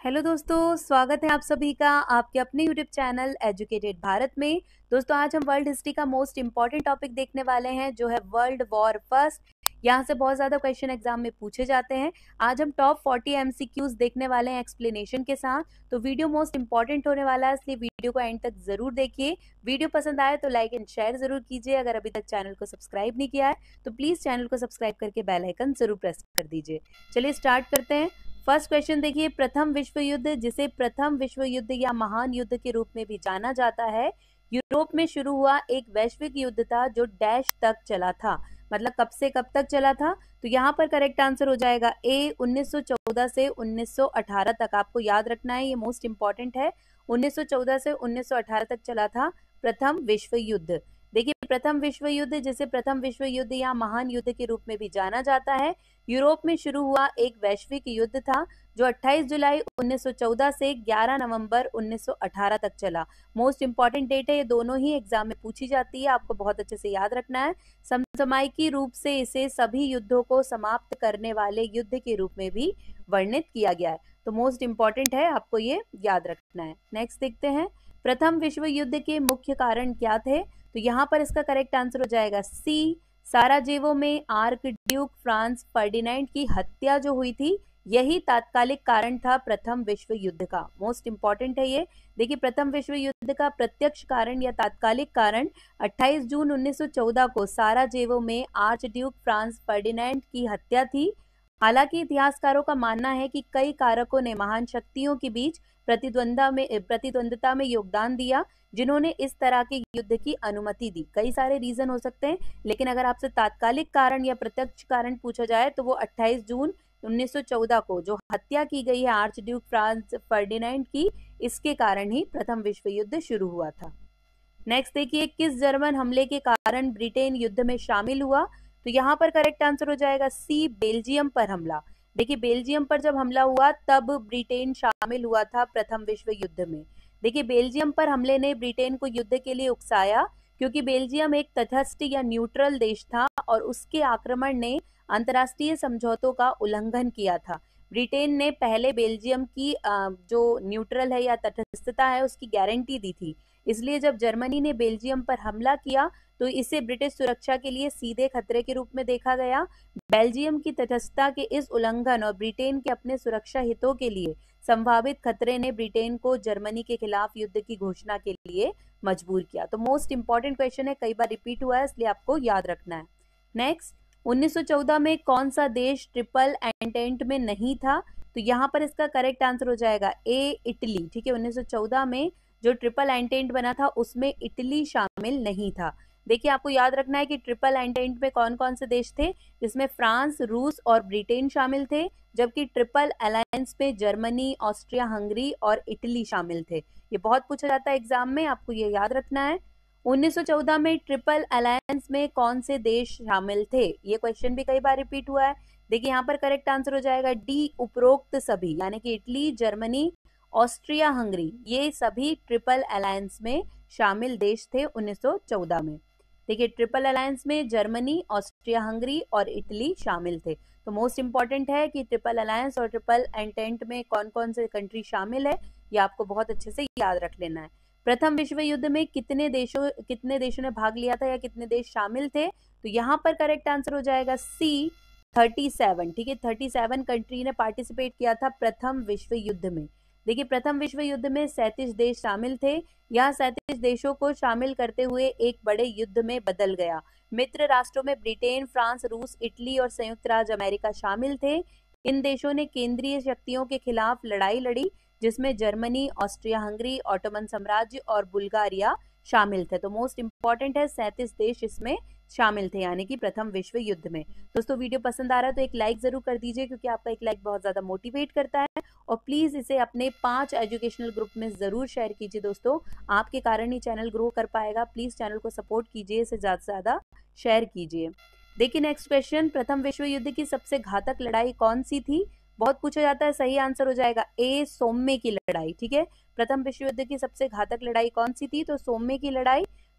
Hello दोस्तों, स्वागत है आप सभी का आपके अपने यूट्यूब चैनल एजुकेटेड भारत में। दोस्तों, आज हम वर्ल्ड हिस्ट्री का मोस्ट इंपॉर्टेंट टॉपिक देखने वाले हैं जो है वर्ल्ड वॉर फर्स्ट। यहाँ से बहुत ज़्यादा क्वेश्चन एग्जाम में पूछे जाते हैं। आज हम टॉप 40 एमसीक्यूज देखने वाले हैं एक्सप्लेनेशन के साथ। तो वीडियो मोस्ट इंपॉर्टेंट होने वाला है, इसलिए वीडियो को एंड तक जरूर देखिए। वीडियो पसंद आए तो लाइक एंड शेयर जरूर कीजिए। अगर अभी तक चैनल को सब्सक्राइब नहीं किया है तो प्लीज़ चैनल को सब्सक्राइब करके बेल आइकन जरूर प्रेस कर दीजिए। चलिए स्टार्ट करते हैं। फर्स्ट क्वेश्चन देखिए, प्रथम विश्व युद्ध, जिसे प्रथम विश्व युद्ध या महान युद्ध के रूप में भी जाना जाता है, यूरोप में शुरू हुआ एक वैश्विक युद्ध था जो डैश तक चला था। मतलब कब से कब तक चला था? तो यहाँ पर करेक्ट आंसर हो जाएगा ए, 1914 से 1918 तक। आपको याद रखना है, ये मोस्ट इंपॉर्टेंट है। 1914 से 1918 तक चला था प्रथम विश्व युद्ध। देखिए, प्रथम विश्व युद्ध, जिसे प्रथम विश्व युद्ध या महान युद्ध के रूप में भी जाना जाता है, यूरोप में शुरू हुआ एक वैश्विक युद्ध था जो 28 जुलाई 1914 से 11 नवंबर 1918 तक चला। मोस्ट इंपॉर्टेंट डेट है, ये दोनों ही एग्जाम में पूछी जाती है, आपको बहुत अच्छे से याद रखना है। समसामयिकी रूप से इसे सभी युद्धों को समाप्त करने वाले युद्ध के रूप में भी वर्णित किया गया है। तो मोस्ट इंपॉर्टेंट है, आपको ये याद रखना है। नेक्स्ट देखते हैं, प्रथम विश्व युद्ध के मुख्य कारण क्या थे? तो यहाँ पर इसका करेक्ट आंसर हो जाएगा सी, साराजेवो में आर्क ड्यूक फ्रांस फर्डिनेंड की हत्या जो हुई थी, यही तात्कालिक कारण था प्रथम विश्व युद्ध का। मोस्ट इंपॉर्टेंट है ये। देखिए, प्रथम विश्व युद्ध का प्रत्यक्ष कारण या तात्कालिक कारण 28 जून 1914 को साराजेवो में आर्च ड्यूक फ्रांस फर्डिनेंड की हत्या थी। हालांकि इतिहासकारों का मानना है कि कई कारकों ने महान शक्तियों के बीच प्रतिद्वंदता में योगदान दिया, जिन्होंने इस तरह के युद्ध की अनुमति दी। कई सारे रीजन हो सकते हैं, लेकिन अगर आपसे तात्कालिक कारण या प्रत्यक्ष कारण पूछा जाए तो वो 28 जून 1914 को जो हत्या की गई है आर्च ड्यूक फ्रांस फर्डिनेंड की, इसके कारण ही प्रथम विश्व युद्ध शुरू हुआ था। नेक्स्ट देखिए, किस जर्मन हमले के कारण ब्रिटेन युद्ध में शामिल हुआ? तो यहाँ पर करेक्ट आंसर हो जाएगा सी, बेल्जियम पर हमला। देखिए, बेल्जियम पर जब हमला हुआ तब ब्रिटेन शामिल हुआ था प्रथम विश्व युद्ध में। देखिए, बेल्जियम पर हमले ने ब्रिटेन को युद्ध के लिए उकसाया, क्योंकि बेल्जियम एक तटस्थ या न्यूट्रल देश था और उसके आक्रमण ने अंतर्राष्ट्रीय समझौतों का उल्लंघन किया था। ब्रिटेन ने पहले बेल्जियम की जो न्यूट्रल है या तटस्थता है उसकी गारंटी दी थी। इसलिए जब जर्मनी ने बेल्जियम पर हमला किया तो इसे ब्रिटिश सुरक्षा के लिए सीधे खतरे के रूप में देखा गया। बेल्जियम की तटस्थता के इस उल्लंघन और ब्रिटेन के अपने सुरक्षा हितों के लिए संभावित खतरे ने ब्रिटेन को जर्मनी के खिलाफ युद्ध की घोषणा के लिए मजबूर किया। तो मोस्ट इंपॉर्टेंट क्वेश्चन है, कई बार रिपीट हुआ है, इसलिए आपको याद रखना है। नेक्स्ट, 1914 में कौन सा देश ट्रिपल एंटेंट में नहीं था? तो यहाँ पर इसका करेक्ट आंसर हो जाएगा ए, इटली। ठीक है, 1914 में जो ट्रिपल एंटेंट बना था उसमें इटली शामिल नहीं था। देखिए, आपको याद रखना है कि ट्रिपल एंटेंट में कौन कौन से देश थे, जिसमें फ्रांस, रूस और ब्रिटेन शामिल थे, जबकि ट्रिपल अलायंस में जर्मनी, ऑस्ट्रिया हंगरी और इटली शामिल थे। ये बहुत पूछा जाता है एग्जाम में, आपको ये याद रखना है। 1914 में ट्रिपल अलायंस में कौन से देश शामिल थे? ये क्वेश्चन भी कई बार रिपीट हुआ है। देखिए, यहाँ पर करेक्ट आंसर हो जाएगा डी, उपरोक्त सभी, यानी कि इटली, जर्मनी, ऑस्ट्रिया हंगरी, ये सभी ट्रिपल अलायंस में शामिल देश थे 1914 में। देखिए, ट्रिपल अलायंस में जर्मनी, ऑस्ट्रिया हंगरी और इटली शामिल थे। तो मोस्ट इंपॉर्टेंट है कि ट्रिपल अलायंस और ट्रिपल एंटेंट में कौन कौन से कंट्री शामिल है, ये आपको बहुत अच्छे से याद रख लेना है। प्रथम विश्व युद्ध में कितने देशों ने भाग लिया था या कितने देश शामिल थे? तो यहाँ पर करेक्ट आंसर हो जाएगा सी, 37। ठीक है, 37 कंट्री ने पार्टिसिपेट किया था प्रथम विश्व युद्ध में। देखिए, प्रथम विश्व युद्ध में 37 देश शामिल थे। यह 37 देशों को शामिल करते हुए एक बड़े युद्ध में बदल गया। मित्र राष्ट्रों में ब्रिटेन, फ्रांस, रूस, इटली और संयुक्त राज्य अमेरिका शामिल थे। इन देशों ने केंद्रीय शक्तियों के खिलाफ लड़ाई लड़ी, जिसमें जर्मनी, ऑस्ट्रिया हंगरी, ऑटोमन साम्राज्य और बुल्गारिया शामिल थे। तो मोस्ट इंपॉर्टेंट है, 37 देश इसमें शामिल थे, यानी कि प्रथम विश्व युद्ध में। दोस्तों, वीडियो पसंद आ रहा है तो एक लाइक जरूर कर दीजिए, क्योंकि आपका एक लाइक बहुत ज्यादा मोटिवेट करता है। और प्लीज इसे अपने 5 एजुकेशनल ग्रुप में जरूर शेयर कीजिए। दोस्तों, आपके कारण ही चैनल ग्रो कर पाएगा। प्लीज चैनल को सपोर्ट कीजिए, इसे ज्यादा से ज्यादा शेयर कीजिए। देखिए, नेक्स्ट क्वेश्चन, प्रथम विश्व युद्ध की सबसे घातक लड़ाई कौन सी थी? बहुत पूछा जाता है। सही आंसर हो जाएगा ए, सोम्मे की लड़ाई। ठीक है, प्रथम विश्व युद्ध की सबसे घातक लड़ाई कौन सी थी? तो सोम्मे की लड़ाई।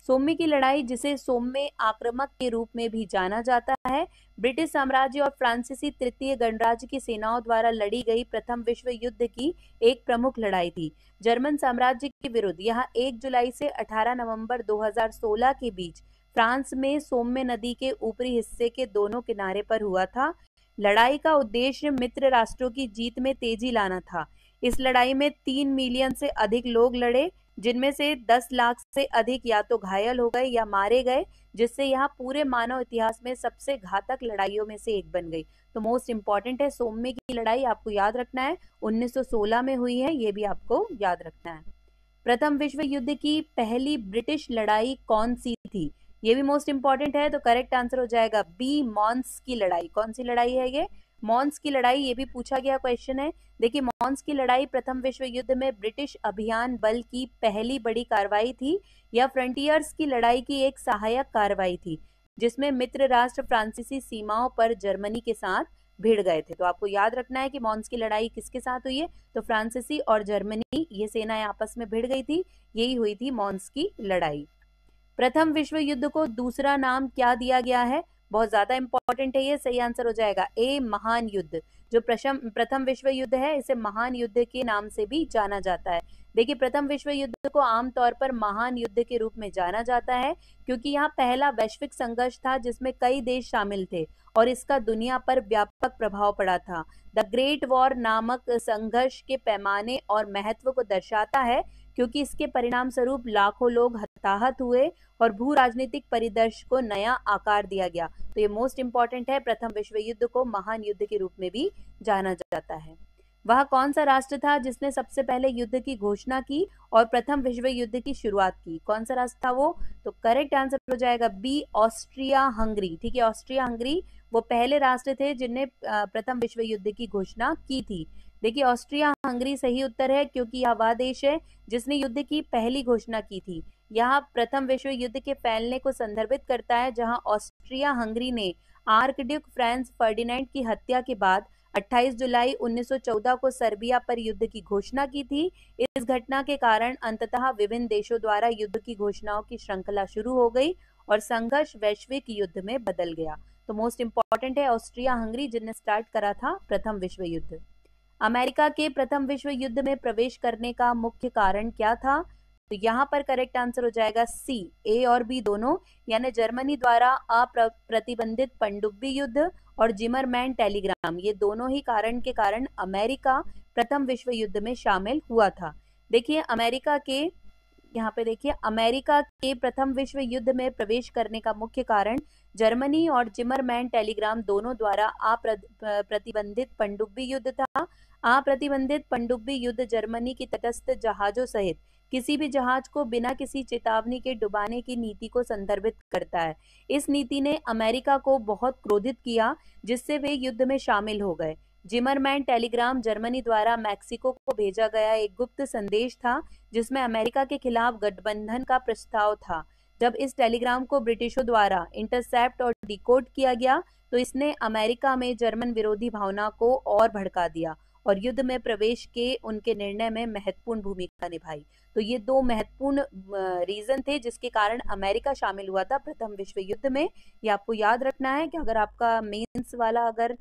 सोम्मे की लड़ाई, जिसे सोम्मे आक्रमक के रूप में भी जाना जाता है, ब्रिटिश साम्राज्य और फ्रांसीसी तृतीय गणराज्य की सेनाओं द्वारा लड़ी गई प्रथम विश्व युद्ध की एक प्रमुख लड़ाई थी। जर्मन साम्राज्य के विरुद्ध यह 1 जुलाई से 18 नवंबर 2016 के बीच फ्रांस में सोम्मे नदी के ऊपरी हिस्से के दोनों किनारे पर हुआ था। लड़ाई का उद्देश्य मित्र राष्ट्रों की जीत में तेजी लाना था। इस लड़ाई में 3 मिलियन से अधिक लोग लड़े, जिनमें से 10 लाख से अधिक या तो घायल हो गए या मारे गए, जिससे यह पूरे मानव इतिहास में सबसे घातक लड़ाइयों में से एक बन गई। तो मोस्ट इंपॉर्टेंट है, सोम्मे की लड़ाई आपको याद रखना है, 1916 में हुई है, ये भी आपको याद रखना है। प्रथम विश्व युद्ध की पहली ब्रिटिश लड़ाई कौन सी थी? ये भी मोस्ट इंपॉर्टेंट है, तो करेक्ट आंसर हो जाएगा बी, मॉन्स की लड़ाई। कौन सी लड़ाई है ये? मॉन्स की लड़ाई। ये भी पूछा गया क्वेश्चन है। देखिए, मॉन्स की लड़ाई प्रथम विश्व युद्ध में ब्रिटिश अभियान बल की पहली बड़ी कार्रवाई थी। यह फ्रंटियर्स की लड़ाई की एक सहायक कार्रवाई थी, जिसमें मित्र राष्ट्र फ्रांसीसी सीमाओं पर जर्मनी के साथ भिड़ गए थे। तो आपको याद रखना है कि मॉन्स की लड़ाई किसके साथ हुई है, तो फ्रांसीसी और जर्मनी, ये सेनाएं आपस में भिड़ गई थी, यही हुई थी मॉन्स की लड़ाई। प्रथम विश्व युद्ध को दूसरा नाम क्या दिया गया है? बहुत ज्यादा इंपॉर्टेंट है ये, सही आंसर हो जाएगा ए, महान युद्ध। जो प्रथम विश्व युद्ध है, इसे महान युद्ध के नाम से भी जाना जाता है। देखिए, प्रथम विश्व युद्ध को आमतौर पर महान युद्ध के रूप में जाना जाता है, क्योंकि यहाँ पहला वैश्विक संघर्ष था जिसमें कई देश शामिल थे और इसका दुनिया पर व्यापक प्रभाव पड़ा था। द ग्रेट वॉर नामक संघर्ष के पैमाने और महत्व को दर्शाता है, क्योंकि इसके परिणाम स्वरूप लाखों लोग हताहत हुए और भू राजनीतिक परिदृश्य को नया आकार दिया गया। तो ये मोस्ट इंपॉर्टेंट है, प्रथम विश्व युद्ध को महान युद्ध के रूप में भी जाना जाता है। वह कौन सा राष्ट्र था जिसने सबसे पहले युद्ध की घोषणा की और प्रथम विश्व युद्ध की शुरुआत की? कौन सा राष्ट्र था वो? तो करेक्ट आंसर हो जाएगा बी, ऑस्ट्रिया हंगरी। ठीक है, ऑस्ट्रिया हंगरी वो पहले राष्ट्र थे जिनने प्रथम विश्व युद्ध की घोषणा की थी। देखिए, ऑस्ट्रिया हंगरी सही उत्तर है, क्योंकि यह वह देश है जिसने युद्ध की पहली घोषणा की थी। यह प्रथम विश्व युद्ध के फैलने को संदर्भित करता है, जहां ऑस्ट्रिया हंगरी ने आर्कड्यूक फ्रांस फर्डिनेंड की हत्या के बाद 28 जुलाई 1914 को सर्बिया पर युद्ध की घोषणा की थी। इस घटना के कारण अंततः विभिन्न देशों द्वारा युद्ध की घोषणाओं की श्रृंखला शुरू हो गई और संघर्ष वैश्विक युद्ध में बदल गया। तो मोस्ट इंपॉर्टेंट है, ऑस्ट्रिया हंगरी जिनने स्टार्ट करा था प्रथम विश्व युद्ध। अमेरिका के प्रथम विश्व युद्ध में प्रवेश करने का मुख्य कारण क्या था? तो यहाँ पर करेक्ट आंसर हो जाएगा सी, ए और बी दोनों, यानी जर्मनी द्वारा अप्रतिबंधित पनडुब्बी युद्ध और जिमरमैन टेलीग्राम, ये दोनों ही कारण के कारण अमेरिका प्रथम विश्व युद्ध में शामिल हुआ था। देखिए, अमेरिका के यहाँ पे देखिए, अमेरिका के प्रथम विश्व युद्ध में प्रवेश करने का मुख्य कारण जर्मनी और जिमरमैन टेलीग्राम दोनों द्वारा अप्रतिबंधित पनडुब्बी युद्ध था। अप्रतिबंधित पनडुब्बी युद्ध जर्मनी की तटस्थ जहाजों सहित किसी भी जहाज को बिना किसी चेतावनी के डुबाने की नीति को संदर्भित करता है। इस नीति ने अमेरिका को बहुत क्रोधित किया, जिससे वे युद्ध में शामिल हो गए। जिमरमैन टेलीग्राम जर्मनी द्वारा मैक्सिको को भेजा गया एक गुप्त संदेश था, जिसमें अमेरिका के खिलाफ गठबंधन का प्रस्ताव था। जब इस टेलीग्राम को ब्रिटिशों द्वारा इंटरसेप्ट और डिकोड किया गया, तो इसने अमेरिका में जर्मन विरोधी भावना को और भड़का दिया और युद्ध में प्रवेश के उनके निर्णय में महत्वपूर्ण भूमिका निभाई। तो ये दो महत्वपूर्ण रीजन थे जिसके कारण अमेरिका शामिल हुआ था प्रथम विश्व युद्ध में। ये आपको याद रखना है कि अगर आपका मेंस वाला अगर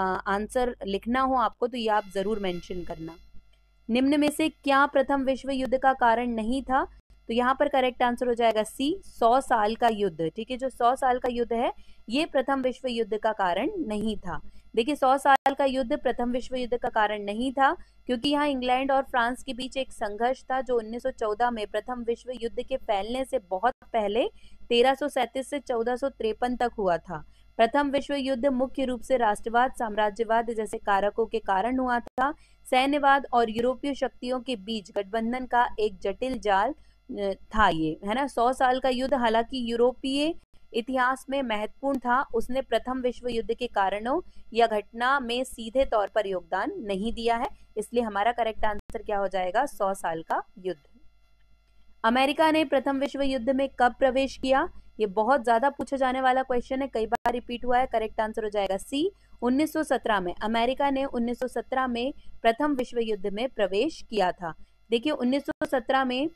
आंसर लिखना हो आपको, तो ये आप जरूर मेंशन करना। निम्न में से क्या प्रथम विश्व युद्ध का कारण नहीं था? तो यहाँ पर करेक्ट आंसर हो जाएगा सी, 100 साल का युद्ध। ठीक है, जो 100 साल का युद्ध है, ये प्रथम विश्व युद्ध का कारण नहीं था। देखिए, 100 साल का युद्ध प्रथम विश्व युद्ध का कारण नहीं था, क्योंकि यहाँ इंग्लैंड और फ्रांस के बीच एक संघर्ष था जो 1914 में प्रथम विश्व युद्ध के फैलने से बहुत पहले 1337 से 1453 तक हुआ था। प्रथम विश्व युद्ध मुख्य रूप से राष्ट्रवाद, साम्राज्यवाद जैसे कारकों के कारण हुआ था। सैन्यवाद और यूरोपीय शक्तियों के बीच गठबंधन का एक जटिल जाल था ये, है ना। 100 साल का युद्ध हालांकि यूरोपीय इतिहास में महत्वपूर्ण था, उसने प्रथम विश्व युद्ध के कारणों या घटना में सीधे तौर पर योगदान नहीं दिया है, इसलिए हमारा करेक्ट आंसर क्या हो जाएगा? 100 साल का युद्ध। अमेरिका ने प्रथम विश्व युद्ध में कब प्रवेश किया? ये बहुत ज्यादा पूछा जाने वाला क्वेश्चन है, कई बार रिपीट हुआ है। करेक्ट आंसर हो जाएगा सी, 1917 में। अमेरिका ने 1917 में प्रथम विश्व युद्ध में प्रवेश किया था। देखिए, 1917 में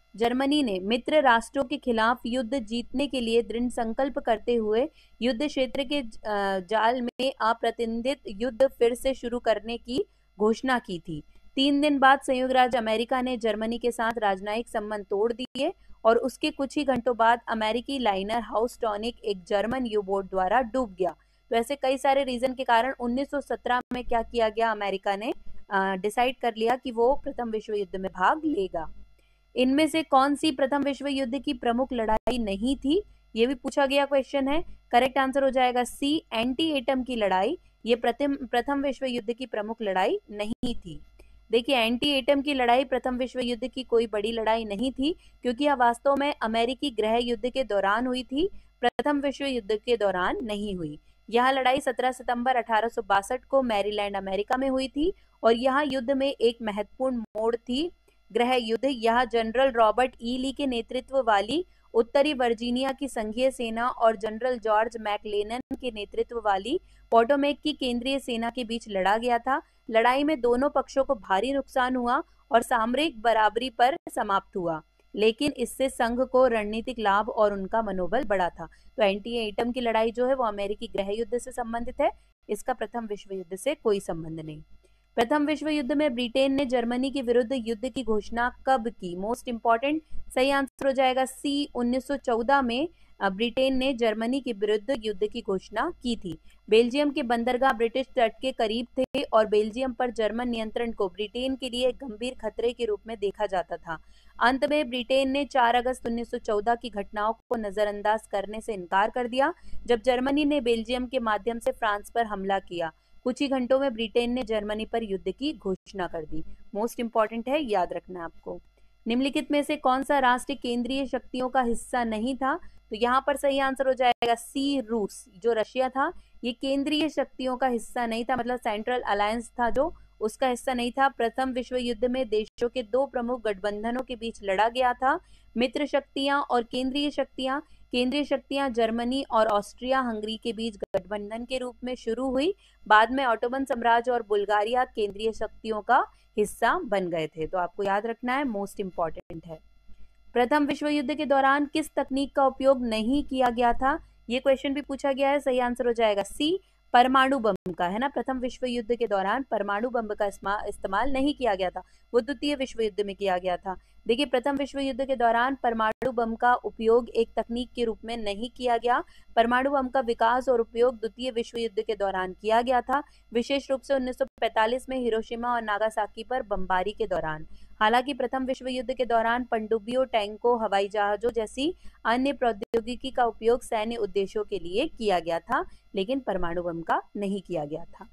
जर्मनी ने मित्र राष्ट्रों के खिलाफ युद्ध जीतने के लिए दृढ़ संकल्प करते हुए युद्ध क्षेत्र के जाल में अप्रतिबंधित युद्ध फिर से शुरू करने की घोषणा की थी। 3 दिन बाद संयुक्त राज्य अमेरिका ने जर्मनी के साथ राजनयिक संबंध तोड़ दिए और उसके कुछ ही घंटों बाद अमेरिकी लाइनर हाउसटॉनिक एक जर्मन यू बोट द्वारा डूब गया। तो ऐसे कई सारे रीजन के कारण 1917 में क्या किया गया, अमेरिका ने डिसाइड कर लिया कि वो प्रथम विश्व युद्ध में भाग लेगा। इनमें से कौन सी प्रथम विश्व युद्ध की प्रमुख लड़ाई नहीं थी, ये भी पूछा गया क्वेश्चन है। करेक्ट आंसर हो जाएगा सी, एंटी एटम की लड़ाई। ये प्रथम विश्व युद्ध की प्रमुख लड़ाई नहीं थी। देखिए, एंटी एटम की लड़ाई प्रथम विश्व युद्ध की कोई बड़ी लड़ाई नहीं थी, क्योंकि यह वास्तव में अमेरिकी गृह युद्ध के दौरान हुई थी, प्रथम विश्व युद्ध के दौरान नहीं हुई। यह लड़ाई 17 सितंबर 1862 को मैरीलैंड अमेरिका में हुई थी और यह युद्ध में एक महत्वपूर्ण मोड़ थी गृह युद्ध। यह जनरल रॉबर्ट ई ली के नेतृत्व वाली उत्तरी वर्जीनिया की संघीय सेना और जनरल जॉर्ज मैकलेनन के नेतृत्व वाली पोटोमेक की केंद्रीय सेना के बीच लड़ा गया था। लड़ाई में दोनों पक्षों को भारी नुकसान हुआ और सामरिक बराबरी पर समाप्त हुआ, लेकिन इससे संघ को रणनीतिक लाभ और उनका मनोबल बढ़ा था। तो एंटी एटम की लड़ाई जो है वो अमेरिकी गृह युद्ध से संबंधित है, इसका प्रथम विश्व युद्ध से कोई संबंध नहीं। प्रथम विश्व युद्ध में ब्रिटेन ने जर्मनी के विरुद्ध युद्ध की घोषणा कब की? मोस्ट इंपॉर्टेंट, सही आंसर हो जाएगा सी, 1914 में ब्रिटेन ने जर्मनी के विरुद्ध युद्ध की घोषणा की थी। बेल्जियम के बंदरगाह ब्रिटिश तट के करीब थे और बेल्जियम पर जर्मन नियंत्रण को ब्रिटेन के लिए एक गंभीर खतरे के रूप में देखा जाता था। अंत में ब्रिटेन ने 4 अगस्त 1914 की घटनाओं को नजरअंदाज करने से इनकार कर दिया, जब जर्मनी ने बेल्जियम के माध्यम से फ्रांस पर हमला किया। कुछ ही घंटों में ब्रिटेन ने जर्मनी पर युद्ध की घोषणा कर दी। मोस्ट इंपॉर्टेंट है, याद रखना आपको। निम्नलिखित में से कौन सा राष्ट्र केंद्रीय शक्तियों का हिस्सा नहीं था? तो यहाँ पर सही आंसर हो जाएगा सी, रूस। जो रशिया था ये केंद्रीय शक्तियों का हिस्सा नहीं था, मतलब सेंट्रल अलायंस था जो, उसका हिस्सा नहीं था। प्रथम विश्व युद्ध में देशों के 2 प्रमुख गठबंधनों के बीच लड़ा गया था, मित्र शक्तियां और केंद्रीय शक्तियां। केंद्रीय शक्तियां जर्मनी और ऑस्ट्रिया हंगरी के बीच गठबंधन के रूप में शुरू हुई, बाद में ऑटोमन साम्राज्य और बुल्गारिया केंद्रीय शक्तियों का हिस्सा बन गए थे। तो आपको याद रखना है, मोस्ट इंपॉर्टेंट है। प्रथम विश्व युद्ध के दौरान किस तकनीक का उपयोग नहीं किया गया था? ये क्वेश्चन भी पूछा गया है, सही आंसर हो जाएगा सी, परमाणु बम का, है ना। प्रथम विश्व युद्ध के दौरान परमाणु बम का इस्तेमाल नहीं किया गया था, वो द्वितीय विश्व युद्ध में किया गया था। देखिए, प्रथम विश्व युद्ध के दौरान परमाणु बम का उपयोग एक तकनीक के रूप में नहीं किया गया। परमाणु बम का विकास और उपयोग द्वितीय विश्व युद्ध के दौरान किया गया था, विशेष रूप से 1945 में हिरोशिमा और नागासाकी पर बमबारी के दौरान। हालांकि प्रथम विश्व युद्ध के दौरान पनडुब्बियों, टैंकों, हवाई जहाजों जैसी अन्य प्रौद्योगिकी का उपयोग सैन्य उद्देश्यों के लिए किया गया था, लेकिन परमाणु बम का नहीं किया गया था।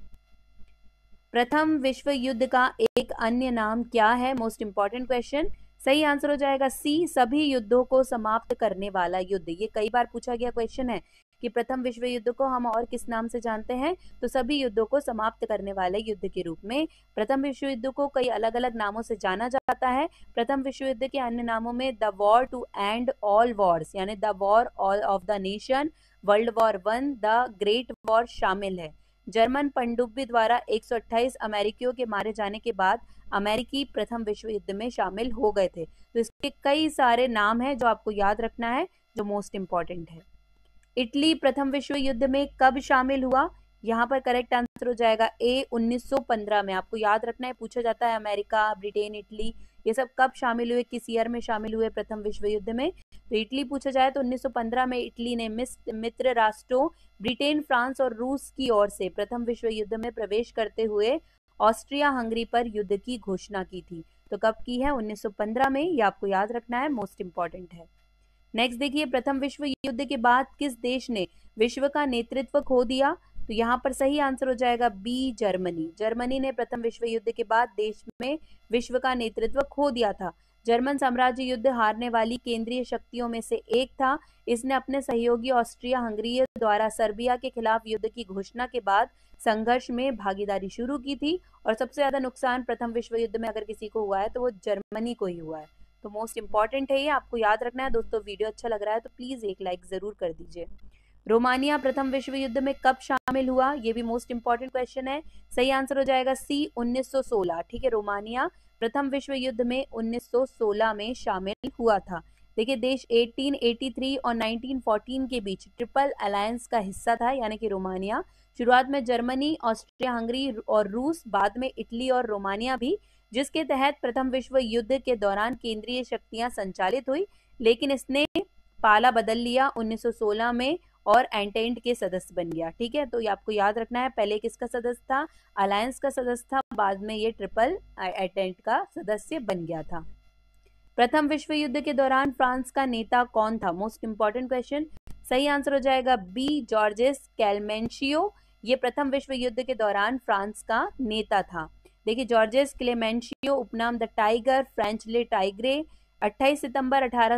प्रथम विश्व युद्ध का एक अन्य नाम क्या है? मोस्ट इंपॉर्टेंट क्वेश्चन, सही आंसर हो जाएगा सी, सभी युद्धों को समाप्त करने वाला युद्ध। ये कई बार पूछा गया क्वेश्चन है कि प्रथम विश्व युद्ध को हम और किस नाम से जानते हैं, तो सभी युद्धों को समाप्त करने वाले युद्ध के रूप में। प्रथम विश्व युद्ध को कई अलग अलग नामों से जाना जाता है। प्रथम विश्व युद्ध के अन्य नामों में the war to end all wars, यानी the war of the nation, world war 1, the great war शामिल है। जर्मन पनडुब्बी द्वारा 128 अमेरिकियों के मारे जाने के बाद अमेरिकी प्रथम विश्व युद्ध में शामिल हो गए थे। तो इसके कई सारे नाम हैं जो आपको याद रखना है, जो मोस्ट इंपॉर्टेंट है। इटली प्रथम विश्व युद्ध में कब शामिल हुआ? यहाँ पर करेक्ट आंसर हो जाएगा ए, 1915 में। आपको याद रखना है, पूछा जाता है अमेरिका, ब्रिटेन, इटली ये सब कब शामिल हुए, किस ईयर में शामिल हुए प्रथम विश्व युद्ध में। तो इटली पूछा जाए तो 1915 में इटली ने मित्र राष्ट्रों ब्रिटेन, फ्रांस और रूस की ओर से प्रथम विश्व युद्ध में प्रवेश करते हुए ऑस्ट्रिया हंगरी पर युद्ध की घोषणा की थी। तो कब की है? 1915 में। ये आपको याद रखना है, मोस्ट इंपॉर्टेंट है। नेक्स्ट देखिए, प्रथम विश्व युद्ध के बाद किस देश ने विश्व का नेतृत्व खो दिया? तो यहाँ पर सही आंसर हो जाएगा बी, जर्मनी। जर्मनी ने प्रथम विश्व युद्ध के बाद देश में विश्व का नेतृत्व खो दिया था। जर्मन साम्राज्य युद्ध हारने वाली केंद्रीय शक्तियों में से एक था। इसने अपने सहयोगी ऑस्ट्रिया हंगरी द्वारा सर्बिया के खिलाफ युद्ध की घोषणा के बाद संघर्ष में भागीदारी शुरू की थी और सबसे ज्यादा नुकसान प्रथम विश्व युद्ध में अगर किसी को हुआ है तो वो जर्मनी को ही हुआ है। तो मोस्ट इंपॉर्टेंट है ये, आपको याद रखना है। दोस्तों वीडियो अच्छा लग रहा है तो प्लीज एक लाइक जरूर कर दीजिए। रोमानिया प्रथम विश्व युद्ध में कब शामिल हुआ, ये भी मोस्ट इंपॉर्टेंट क्वेश्चन है। सही आंसर हो जाएगा सी 1916। ठीक है, रोमानिया प्रथम विश्व युद्ध में 1916 में शामिल हुआ था। देखिए, देश 1883 और 1914 के बीच ट्रिपल अलायंस का हिस्सा था, यानी कि रोमानिया। शुरुआत में जर्मनी, ऑस्ट्रिया हंगरी और रूस, बाद में इटली और रोमानिया भी, जिसके तहत प्रथम विश्व युद्ध के दौरान केंद्रीय शक्तियां संचालित हुई, लेकिन इसने पाला बदल लिया 1916 में और एंटेंट के सदस्य बन गया। ठीक है, तो ये आपको याद रखना है, पहले किसका सदस्य था, अलायंस का सदस्य था, बाद में ये ट्रिपल एंटेंट का सदस्य बन गया था। प्रथम विश्व युद्ध के दौरान फ्रांस का नेता कौन था, मोस्ट इंपॉर्टेंट क्वेश्चन। सही आंसर हो जाएगा बी जॉर्जेस क्लेमेंशियो। ये प्रथम विश्व युद्ध के दौरान फ्रांस का नेता था। देखिए, जॉर्जेस क्लेमेंशियो, उपनाम the tiger, French le Tigre, 28 सितंबर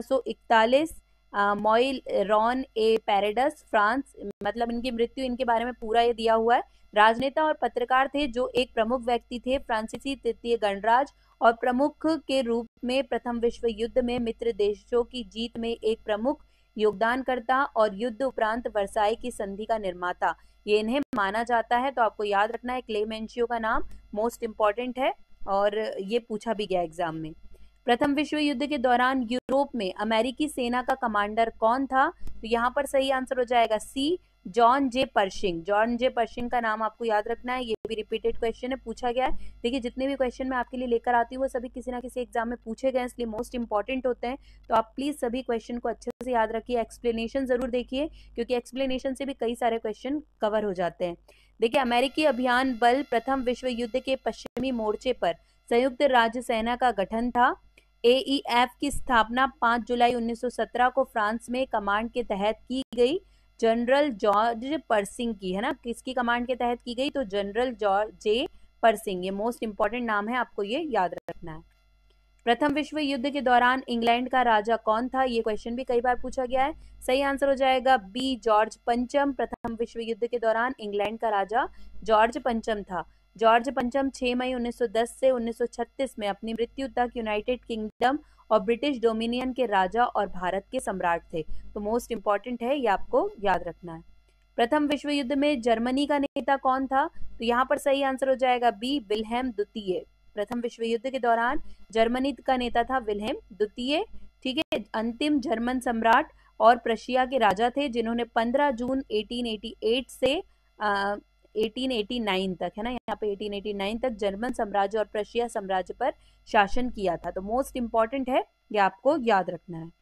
1841, Mouilleron en Pareds, France. मतलब इनकी मृत्यु, इनके बारे में पूरा ये दिया हुआ है। राजनेता और पत्रकार थे, जो एक प्रमुख व्यक्ति थे, फ्रांसीसी तृतीय गणराज्य और प्रमुख के रूप में प्रथम विश्व युद्ध में मित्र देशों की जीत में एक प्रमुख योगदानकर्ता और युद्ध उपरांत वर्साई की संधि का निर्माता, ये इन्हें माना जाता है। तो आपको याद रखना है, क्लेमेंशियो का नाम मोस्ट इंपॉर्टेंट है और ये पूछा भी गया एग्जाम में। प्रथम विश्व युद्ध के दौरान यूरोप में अमेरिकी सेना का कमांडर कौन था, तो यहाँ पर सही आंसर हो जाएगा C John J Pershing. John J Pershing का नाम आपको याद रखना है, ये भी रिपीटेड क्वेश्चन है, पूछा गया है। देखिए, जितने भी क्वेश्चन मैं आपके लिए लेकर आती हूँ वो सभी किसी ना किसी एग्जाम में पूछे गए, इसलिए मोस्ट इंपॉर्टेंट होते हैं। तो आप प्लीज सभी क्वेश्चन को अच्छे से याद रखिए, एक्सप्लेनेशन जरूर देखिए, क्योंकि एक्सप्लेनेशन से भी कई सारे क्वेश्चन कवर हो जाते हैं। देखिए, अमेरिकी अभियान बल प्रथम विश्व युद्ध के पश्चिमी मोर्चे पर संयुक्त राज्य सेना का गठन था। एईएफ की स्थापना 5 जुलाई 1917 को फ्रांस में कमांड के तहत की गई, जनरल जॉर्ज पर्सिंग की, है ना, किसकी कमांड के तहत की गई, तो जनरल जॉर्ज जे पर्सिंग। ये मोस्ट इंपॉर्टेंट नाम है, आपको ये याद रखना है। प्रथम विश्व युद्ध के दौरान इंग्लैंड का राजा कौन था, ये क्वेश्चन भी कई बार पूछा गया है। सही आंसर हो जाएगा बी जॉर्ज पंचम। प्रथम विश्व युद्ध के दौरान इंग्लैंड का राजा जॉर्ज पंचम था। जॉर्ज पंचम 6 मई 1910 से 1936 में अपनी मृत्यु तक यूनाइटेड किंगडम और ब्रिटिश डोमिनियन के राजा और भारत के सम्राट थे। तो मोस्ट इंपॉर्टेंट है, ये आपको याद रखना है। प्रथम विश्व युद्ध में जर्मनी का नेता कौन था, तो यहाँ पर सही आंसर हो जाएगा बी विल्हेम द्वितीय। प्रथम विश्व युद्ध के दौरान जर्मनी का नेता था विल्हेम द्वितीय। ठीक है, अंतिम जर्मन सम्राट और प्रशिया के राजा थे, जिन्होंने 15 जून 1888 से 1889 तक, है ना, यहाँ पे 1889 तक जर्मन साम्राज्य और प्रशिया साम्राज्य पर शासन किया था। तो मोस्ट इंपॉर्टेंट है, ये आपको याद रखना है।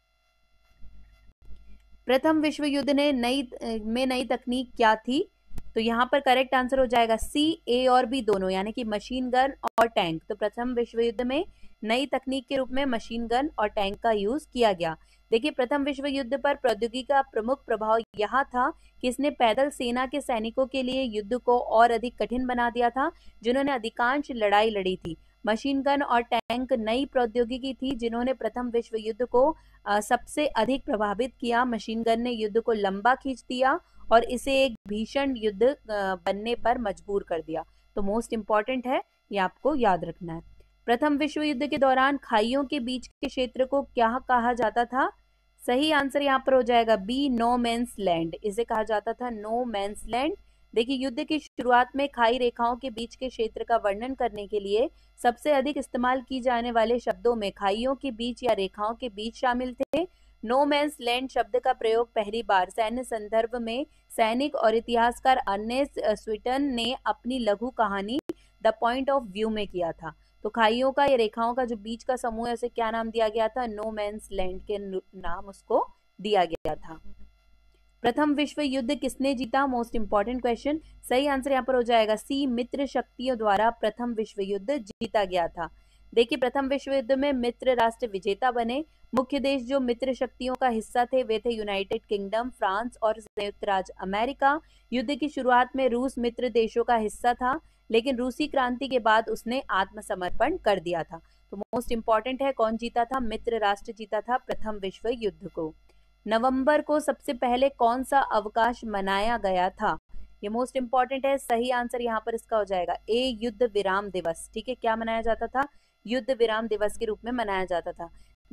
प्रथम विश्व युद्ध ने नई तकनीक क्या थी, तो यहाँ पर करेक्ट आंसर हो जाएगा सी ए और बी दोनों, यानी कि मशीन गन और टैंक। तो प्रथम विश्व युद्ध में नई तकनीक के रूप में मशीन गन और टैंक का यूज किया गया। देखिए, प्रथम विश्व युद्ध पर प्रौद्योगिकी का प्रमुख प्रभाव यह था कि इसने पैदल सेना के सैनिकों के लिए युद्ध को और अधिक कठिन बना दिया था, जिन्होंने अधिकांश लड़ाई लड़ी थी। मशीन गन और टैंक नई प्रौद्योगिकी थी जिन्होंने प्रथम विश्व युद्ध को सबसे अधिक प्रभावित किया। मशीन गन ने युद्ध को लंबा खींच दिया और इसे एक भीषण युद्ध बनने पर मजबूर कर दिया। तो मोस्ट इंपॉर्टेंट है, ये आपको याद रखना है। प्रथम विश्व युद्ध के दौरान खाइयों के बीच के क्षेत्र को क्या कहा जाता था, सही आंसर यहाँ पर हो जाएगा बी नो मैंस लैंड। इसे कहा जाता था नो मैंस लैंड। देखिए, युद्ध की शुरुआत में खाई रेखाओं के बीच के क्षेत्र का वर्णन करने के लिए सबसे अधिक इस्तेमाल की जाने वाले शब्दों में खाइयों के बीच या रेखाओं के बीच शामिल थे। नो मैंस लैंड शब्द का प्रयोग पहली बार सैन्य संदर्भ में सैनिक और इतिहासकार अर्नेस्ट स्वीटन ने अपनी लघु कहानी द पॉइंट ऑफ व्यू में किया था। तो खाइयों का या रेखाओं का जो बीच का समूह है, उसे क्या नाम दिया गया था, नो मैंस लैंड के नाम उसको दिया गया था। प्रथम विश्व युद्ध किसने जीता, मोस्ट इंपॉर्टेंट क्वेश्चन। सही आंसर यहाँ पर हो जाएगा सी मित्र शक्तियों द्वारा प्रथम विश्व युद्ध जीता गया था। देखिए, प्रथम विश्व युद्ध में मित्र राष्ट्र विजेता बने। मुख्य देश जो मित्र शक्तियों का हिस्सा थे वे थे यूनाइटेड किंगडम, फ्रांस और संयुक्त राज्य अमेरिका। युद्ध की शुरुआत में रूस मित्र देशों का हिस्सा था, लेकिन रूसी क्रांति के बाद उसने आत्मसमर्पण कर दिया था। तो मोस्ट इंपॉर्टेंट है, कौन जीता था, मित्र राष्ट्र जीता था प्रथम विश्व युद्ध को। नवंबर को सबसे पहले कौन सा अवकाश मनाया गया था, ये मोस्ट इंपॉर्टेंट है। सही आंसर यहाँ पर इसका हो जाएगा ए युद्ध विराम दिवस। ठीक है, क्या मनाया जाता था, युद्ध विराम दिवस के रूप में मनाया जाता था।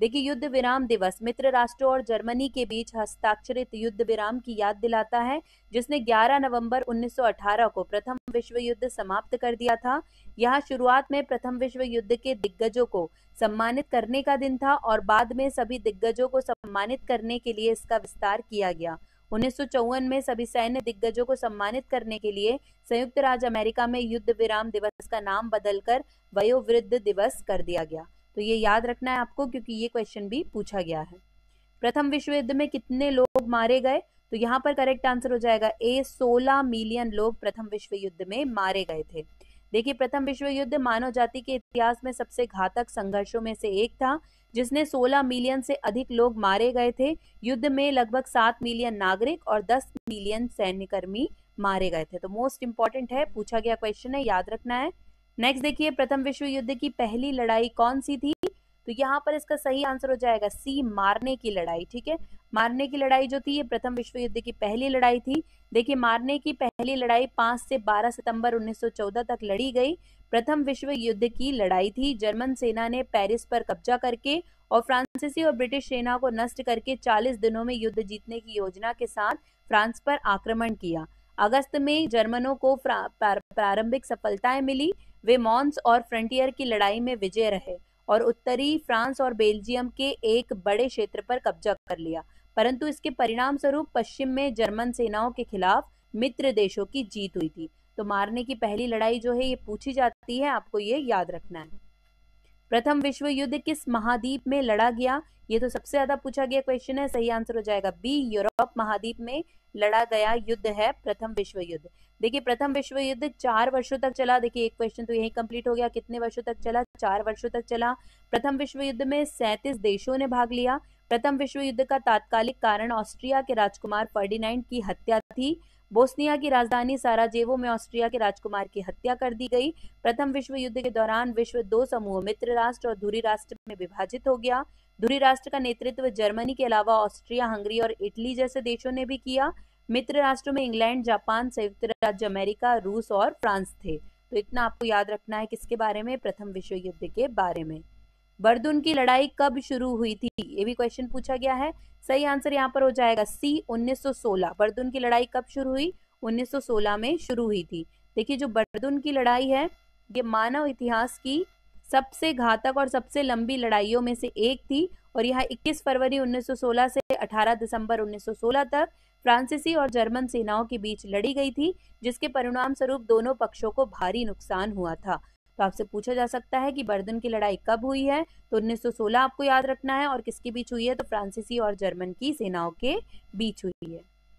देखिए युद्ध विराम दिवस मित्र राष्ट्रों और जर्मनी के बीच हस्ताक्षरित युद्ध विराम की याद दिलाता है, जिसने 11 नवंबर 1918 को प्रथम विश्व युद्ध समाप्त कर दिया था। यह शुरुआत में प्रथम विश्व युद्ध के दिग्गजों को सम्मानित करने का दिन था और बाद में सभी दिग्गजों को सम्मानित करने के लिए इसका विस्तार किया गया। 1954 में सभी सैन्य दिग्गजों को सम्मानित करने के लिए संयुक्त राज्य अमेरिका में युद्ध विराम दिवस का नाम बदलकर वयोवृद्ध दिवस कर दिया गया। तो ये याद रखना है आपको, क्योंकि ये क्वेश्चन भी पूछा गया है। प्रथम विश्व युद्ध में कितने लोग मारे गए? तो यहाँ पर करेक्ट आंसर हो जाएगा ए, 16 मिलियन लोग प्रथम विश्व युद्ध में मारे गए थे। देखिए प्रथम विश्व युद्ध मानव जाति के इतिहास में सबसे घातक संघर्षों में से एक था, जिसने 16 मिलियन से अधिक लोग मारे गए थे। युद्ध में लगभग 7 मिलियन नागरिक और 10 मिलियन सैन्यकर्मी मारे गए थे। तो मोस्ट इंपॉर्टेंट है, पूछा गया क्वेश्चन है, याद रखना है। नेक्स्ट देखिए, प्रथम विश्व युद्ध की पहली लड़ाई कौन सी थी? तो यहाँ पर इसका सही आंसर हो जाएगा सी, मारने की लड़ाई। ठीक है, मारने की लड़ाई जो थी ये प्रथम विश्व युद्ध की पहली लड़ाई थी। देखिए मारने की पहली लड़ाई 5 से 12 सितंबर 1914 तक लड़ी गई। प्रथम विश्व युद्ध की लड़ाई थी। जर्मन सेना ने पेरिस पर कब्जा करके और फ्रांसीसी और ब्रिटिश सेना को नष्ट करके 40 दिनों में युद्ध जीतने की योजना के साथ फ्रांस पर आक्रमण किया। अगस्त में जर्मनों को प्रारंभिक सफलताएं मिली। वे मॉन्स और फ्रंटियर की लड़ाई में विजय रहे और उत्तरी फ्रांस और बेल्जियम के एक बड़े क्षेत्र पर कब्जा कर लिया, परंतु इसके परिणाम स्वरूप पश्चिम में जर्मन सेनाओं के खिलाफ मित्र देशों की जीत हुई थी। तो मारने की पहली लड़ाई जो है ये पूछी जाती है, आपको ये याद रखना है। प्रथम विश्व युद्ध किस महाद्वीप में लड़ा गया? ये तो सबसे ज्यादा पूछा गया क्वेश्चन है, सही आंसर हो जाएगा बी, यूरोप महाद्वीप में लड़ा गया युद्ध है प्रथम विश्व युद्ध। देखिए प्रथम विश्व युद्ध 4 वर्षों तक चला। देखिए एक क्वेश्चन तो यही कंप्लीट हो गया, कितने वर्षों तक चला? 4 वर्षों तक चला। प्रथम विश्व युद्ध में 37 देशों ने भाग लिया। प्रथम विश्व युद्ध का तात्कालिक कारण ऑस्ट्रिया के राजकुमार फर्डिनांड की हत्या थी। बोस्निया की राजधानी साराजेवो में ऑस्ट्रिया के राजकुमार की हत्या कर दी गई। प्रथम विश्व युद्ध के दौरान विश्व 2 समूह मित्र राष्ट्र और धुरी राष्ट्र में विभाजित हो गया। धुरी राष्ट्र का नेतृत्व जर्मनी के अलावा ऑस्ट्रिया, हंगरी और इटली जैसे देशों ने भी किया। मित्र राष्ट्रों में इंग्लैंड, जापान, संयुक्त राज्य अमेरिका, रूस और फ्रांस थे। तो इतना आपको याद रखना है किसके बारे में? प्रथम विश्व युद्ध के बारे में। बर्दुन की लड़ाई कब शुरू हुई थी? ये भी क्वेश्चन पूछा गया है। सही आंसर यहाँ पर हो जाएगा सी, 1916। बर्दुन की लड़ाई कब शुरू हुई? 1916 में शुरू हुई थी। देखिए जो बर्दुन की लड़ाई है ये मानव इतिहास की सबसे घातक और सबसे लंबी लड़ाइयों में से एक थी और यह 21 फरवरी 1916 से 18 दिसंबर 1916 तक फ्रांसीसी और जर्मन सेनाओं के बीच लड़ी गई थी, जिसके परिणाम स्वरूप दोनों पक्षों को भारी नुकसान हुआ था। तो आपसे पूछा जा सकता है कि बर्दुन की लड़ाई कब हुई है? तो 1916 आपको याद रखना है। और किसके बीच हुई है? तो फ्रांसीसी और जर्मन की सेनाओं के बीच हुई है।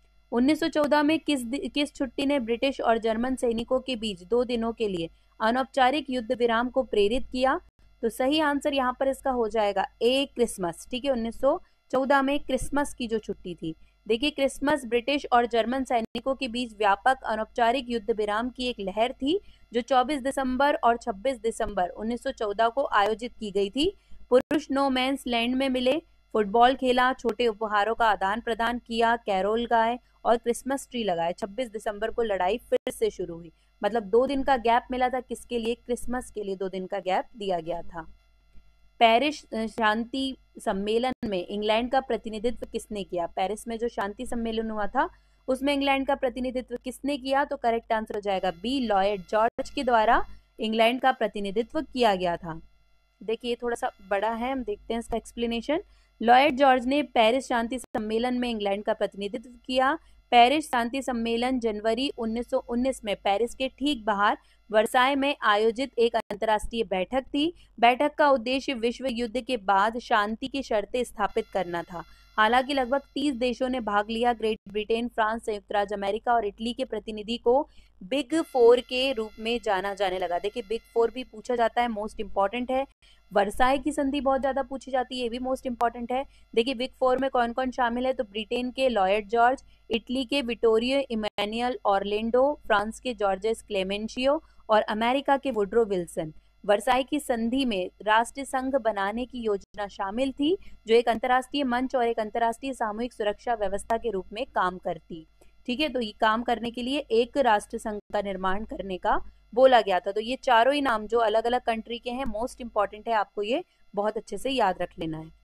1914 में किस छुट्टी ने ब्रिटिश और जर्मन सैनिकों के बीच 2 दिनों के लिए अनौपचारिक युद्ध विराम को प्रेरित किया? तो सही आंसर यहाँ पर इसका हो जाएगा ए, क्रिसमस। ठीक है, 1914 में क्रिसमस की जो छुट्टी थी। देखिए क्रिसमस ब्रिटिश और जर्मन सैनिकों के बीच व्यापक अनौपचारिक युद्ध विराम की एक लहर थी जो 24 दिसंबर और 26 दिसंबर 1914 को आयोजित की गई थी। पुरुष नो मैंस लैंड में मिले, फुटबॉल खेला, छोटे उपहारों का आदान प्रदान किया, कैरोल गाए और क्रिसमस ट्री लगाए। 26 दिसंबर को लड़ाई फिर से शुरू हुई। मतलब 2 दिन का गैप मिला था, किसके लिए? क्रिसमस के लिए 2 दिन का गैप दिया गया था। पेरिस शांति सम्मेलन में इंग्लैंड का प्रतिनिधित्व किसने किया? पेरिस में जो शांति सम्मेलन हुआ था उसमें इंग्लैंड का प्रतिनिधित्व किसने किया? तो करेक्ट आंसर हो जाएगा बी, लॉयड जॉर्ज के द्वारा इंग्लैंड का प्रतिनिधित्व किया गया था। देखिए थोड़ा सा बड़ा है, हम देखते हैं इसका एक्सप्लेनेशन। लॉयड जॉर्ज ने पेरिस शांति सम्मेलन में इंग्लैंड का प्रतिनिधित्व किया। पेरिस शांति सम्मेलन जनवरी 1919 में पेरिस के ठीक बाहर वर्साय में आयोजित एक अंतर्राष्ट्रीय बैठक थी। बैठक का उद्देश्य विश्व युद्ध के बाद शांति की शर्तें स्थापित करना था। हालांकि लगभग 30 देशों ने भाग लिया। ग्रेट ब्रिटेन, फ्रांस, संयुक्त राज्य अमेरिका और इटली के प्रतिनिधि को बिग 4 के रूप में जाना जाने लगा। देखिए बिग 4 भी पूछा जाता है, मोस्ट इंपॉर्टेंट है। वर्साय की संधि बहुत ज्यादा पूछी जाती है, ये भी मोस्ट इंपॉर्टेंट है। देखिए बिग 4 में कौन कौन शामिल है? तो ब्रिटेन के लॉयड जॉर्ज, इटली के विटोरियो इमैनुअल ऑरलैंडो, फ्रांस के जॉर्जेस क्लेमेंशियो और अमेरिका के वुड्रो विल्सन। वर्साई की संधि में राष्ट्र संघ बनाने की योजना शामिल थी, जो एक अंतर्राष्ट्रीय मंच और एक अंतर्राष्ट्रीय सामूहिक सुरक्षा व्यवस्था के रूप में काम करती। ठीक है, तो ये काम करने के लिए एक राष्ट्र संघ का निर्माण करने का बोला गया था। तो ये चारों ही नाम जो अलग अलग कंट्री के हैं मोस्ट इंपॉर्टेंट है, आपको ये बहुत अच्छे से याद रख लेना है।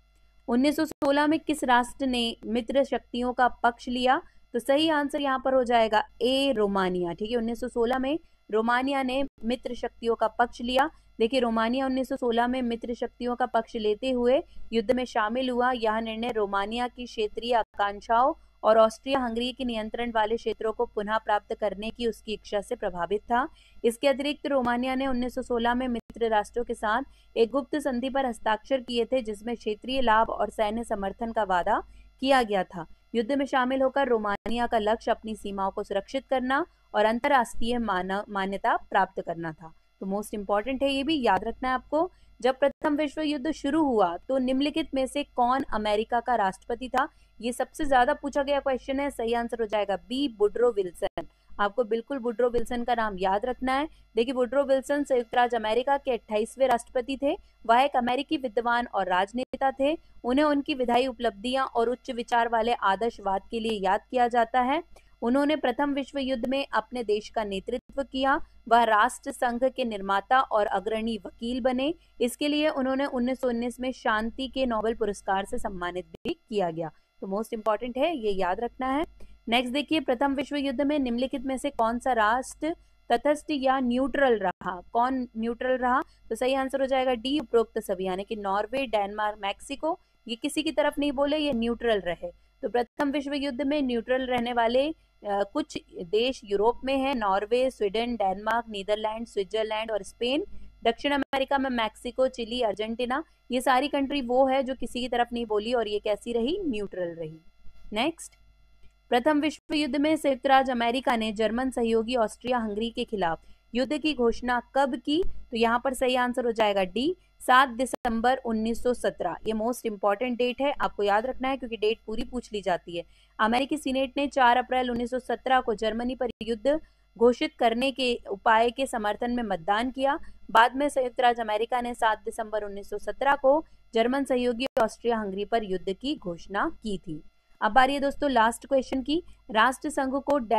1916 में किस राष्ट्र ने मित्र शक्तियों का पक्ष लिया? तो सही आंसर यहाँ पर हो जाएगा ए, रोमानिया। ठीक है, 1916 में रोमानिया ने मित्र शक्तियों का पक्ष लिया। देखिए, रोमानिया 1916 में मित्र शक्तियों का पक्ष लेते हुए युद्ध में शामिल हुआ। यह निर्णय रोमानिया की क्षेत्रीय आकांक्षाओं और ऑस्ट्रिया हंगरी के नियंत्रण वाले क्षेत्रों को पुनः प्राप्त करने की उसकी इच्छा से प्रभावित था। इसके अतिरिक्त रोमानिया ने 1916 में मित्र राष्ट्रों के साथ एक गुप्त संधि पर हस्ताक्षर किए थे, जिसमें क्षेत्रीय लाभ और सैन्य समर्थन का वादा किया गया था। युद्ध में शामिल होकर रोमानिया का लक्ष्य अपनी सीमाओं को सुरक्षित करना और अंतर्राष्ट्रीय मान्यता प्राप्त करना था। तो मोस्ट इंपॉर्टेंट है, ये भी याद रखना है आपको। जब प्रथम विश्व युद्ध शुरू हुआ तो निम्नलिखित में से कौन अमेरिका का राष्ट्रपति था? ये सबसे ज्यादा पूछा गया क्वेश्चन है। सही आंसर हो जाएगा बी, वुडरो विल्सन। आपको बिल्कुल वुडरो विल्सन का नाम याद रखना है। देखिए, वुडरो विल्सन संयुक्त राज्य अमेरिका के 28वें राष्ट्रपति थे। वह एक अमेरिकी विद्वान और राजनेता थे। उन्हें उनकी विधायी उपलब्धियां और उच्च विचार वाले आदर्शवाद के लिए याद किया जाता है। उन्होंने प्रथम विश्व युद्ध में अपने देश का नेतृत्व किया। वह राष्ट्र संघ के निर्माता और अग्रणी वकील बने। इसके लिए उन्होंने 1919 में शांति के नोबेल पुरस्कार से सम्मानित भी किया गया। तो मोस्ट इंपॉर्टेंट है, ये याद रखना है। नेक्स्ट देखिए, प्रथम विश्व युद्ध में निम्नलिखित में से कौन सा राष्ट्र तटस्थ या न्यूट्रल रहा? कौन न्यूट्रल रहा? तो सही आंसर हो जाएगा डी, उपरोक्त सभी, यानी कि नॉर्वे, डेनमार्क, मैक्सिको, ये किसी की तरफ नहीं बोले, ये न्यूट्रल रहे। तो प्रथम विश्व युद्ध में न्यूट्रल रहने वाले कुछ देश यूरोप में है, Norway, Sweden, Denmark, Netherlands, Switzerland और स्पेन। दक्षिण अमेरिका में मैक्सिको, चिली, अर्जेंटीना, ये सारी कंट्री वो है जो किसी की तरफ नहीं बोली और ये कैसी रही? न्यूट्रल रही। नेक्स्ट, प्रथम विश्व युद्ध में संयुक्त राज्य अमेरिका ने जर्मन सहयोगी ऑस्ट्रिया हंगरी के खिलाफ युद्ध की घोषणा कब की? तो यहाँ पर सही आंसर हो जाएगा डी, 7 दिसंबर 1917। ये मोस्ट इंपॉर्टेंट डेट है, आपको याद रखना है क्योंकि डेट पूरी पूछ ली जाती है। अमेरिकी सीनेट ने 4 अप्रैल 1917 को जर्मनी पर युद्ध घोषित करने के उपाय के समर्थन में मतदान किया। बाद में संयुक्त राज्य अमेरिका ने 7 दिसंबर 1917 को जर्मन सहयोगी ऑस्ट्रिया हंगरी पर युद्ध की घोषणा की थी। अब बारी है दोस्तों लास्ट क्वेश्चन की। राष्ट्रसंघ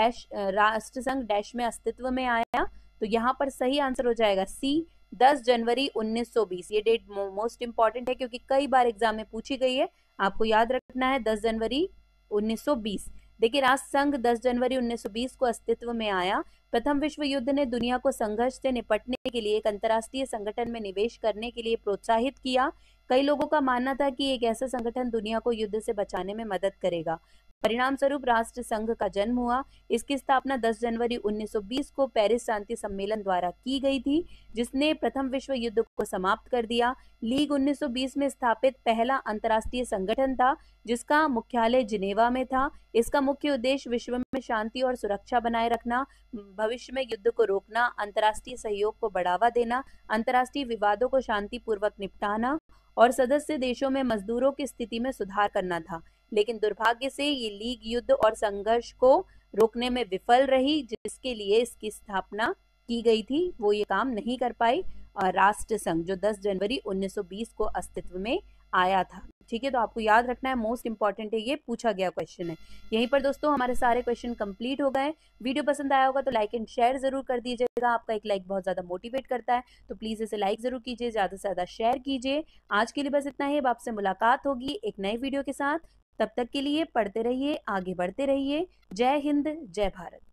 डैश में अस्तित्व में आया? तो यहाँ पर सही आंसर हो जाएगा सी, 10 जनवरी 1920। ये डेट मोस्ट इंपॉर्टेंट है क्योंकि कई बार एग्जाम में पूछी गई है, आपको याद रखना है 10 जनवरी 1920। देखिए, राष्ट्र संघ 10 जनवरी 1920 को अस्तित्व में आया। प्रथम विश्व युद्ध ने दुनिया को संघर्ष से निपटने के लिए एक अंतर्राष्ट्रीय संगठन में निवेश करने के लिए प्रोत्साहित किया। कई लोगों का मानना था कि एक ऐसा संगठन दुनिया को युद्ध से बचाने में मदद करेगा। परिणाम स्वरूप राष्ट्र संघ का जन्म हुआ। इसकी स्थापना 10 जनवरी 1920 को पेरिस शांति सम्मेलन द्वारा की गई थी, जिसने प्रथम विश्व युद्ध को समाप्त कर दिया। लीग 1920 में स्थापित पहला अंतर्राष्ट्रीय संगठन था, जिसका मुख्यालय जिनेवा में था। इसका मुख्य उद्देश्य विश्व में शांति और सुरक्षा बनाए रखना, भविष्य में युद्ध को रोकना, अंतर्राष्ट्रीय सहयोग को बढ़ावा देना, अंतर्राष्ट्रीय विवादों को शांतिपूर्वक निपटाना और सदस्य देशों में मजदूरों की स्थिति में सुधार करना था। लेकिन दुर्भाग्य से ये लीग युद्ध और संघर्ष को रोकने में विफल रही, जिसके लिए इसकी स्थापना की गई थी, वो ये काम नहीं कर पाई। और राष्ट्र संघ जो 10 जनवरी 1920 को अस्तित्व में आया था। ठीक है, तो आपको याद रखना है, मोस्ट इंपॉर्टेंट है, ये पूछा गया क्वेश्चन है। यहीं पर दोस्तों हमारे सारे क्वेश्चन कंप्लीट हो गए। वीडियो पसंद आया होगा तो लाइक एंड शेयर जरूर कर दीजिएगा। आपका एक लाइक बहुत ज्यादा मोटिवेट करता है, तो प्लीज इसे लाइक जरूर कीजिए, ज्यादा से ज्यादा शेयर कीजिए। आज के लिए बस इतना ही। अब आपसे मुलाकात होगी एक नए वीडियो के साथ। तब तक के लिए पढ़ते रहिए, आगे बढ़ते रहिए। जय हिंद, जय भारत।